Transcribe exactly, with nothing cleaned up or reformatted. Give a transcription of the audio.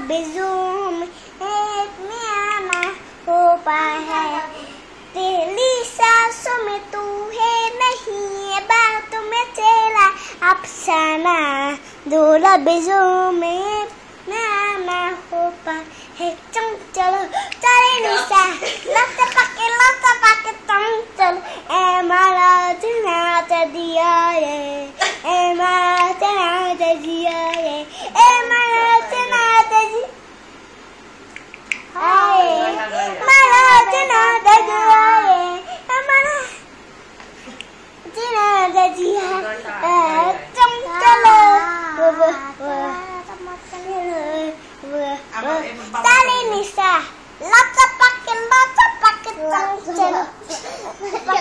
बेजूम में आना होता है, तेरी सांसों में तू है नहीं, बातों में तेरा अफसाना, दूल्हा बेजूम में आना होता है। चम चलो चले निशा, लत पके लत पके चम चलो, ए माला जना दिया रे, ए माला जना दिया रे, ए माला जना दिया, माला जना दिया रे, ए माला जना दिया, चम चलो Tali Nisa, lata pakai lata pakai tangcel.